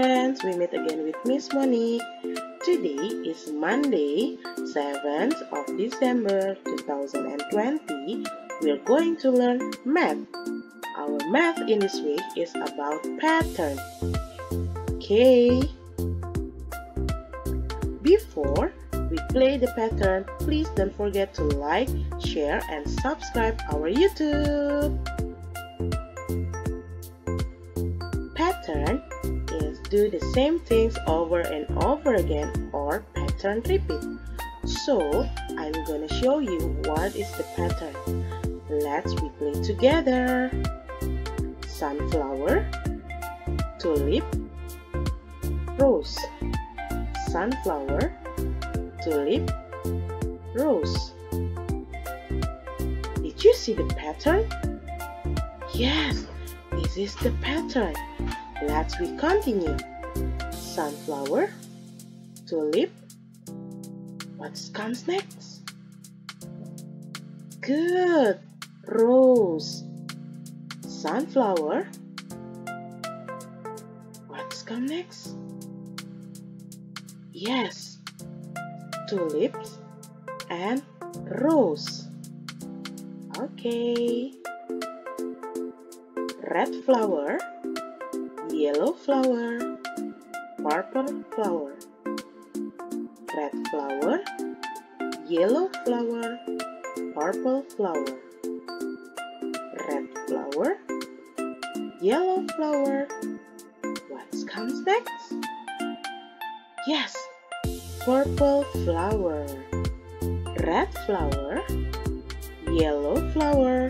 friends, we meet again with Miss Monique. Today is Monday, 7th of December 2020. We're going to learn math. Our math in this week is about pattern. Okay. Before we play the pattern, please don't forget to like, share, and subscribe our YouTube. Pattern is do the same things over and over again, or pattern repeat. So I'm gonna show you what is the pattern. Let's replay together. Sunflower, tulip, rose. Sunflower, tulip, rose. Did you see the pattern? Yes, this is the pattern. Let's continue. Sunflower, tulip. What comes next? Good. Rose. Sunflower. What's come next? Yes. Tulips and rose. Okay. Red flower, yellow flower, purple flower. Red flower, yellow flower, purple flower. Red flower, yellow flower. What comes next? Yes, purple flower. Red flower, yellow flower,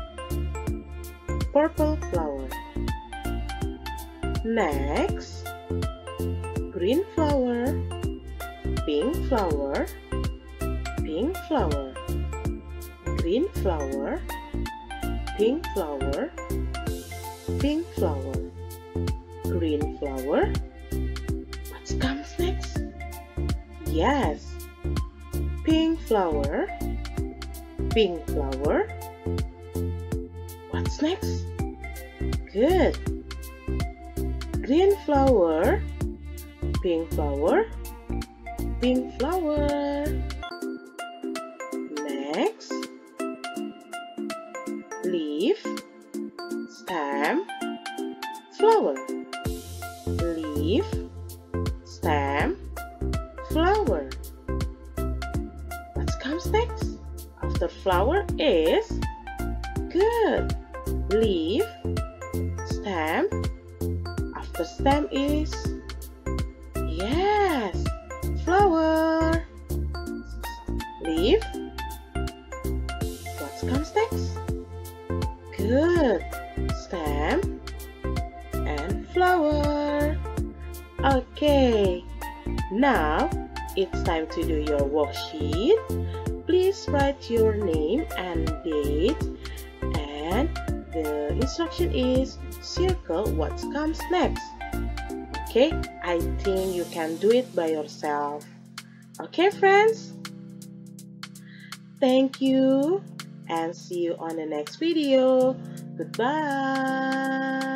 purple flower. Next, green flower, pink flower, pink flower, green flower, pink flower, pink flower, green flower. What comes next? Yes, pink flower, pink flower. What's next? Good. Green flower, pink flower, pink flower. Next, leaf, stem, flower. Leaf, stem, flower. What comes next? After flower is good. Leaf, stem. After stem is yes, flower. Leaf. What comes next? Good. Stem and flower. Okay. Now it's time to do your worksheet. Please write your name and date, and the instruction is circle what comes next. Okay, I think you can do it by yourself. Okay, friends? Thank you and see you on the next video. Goodbye.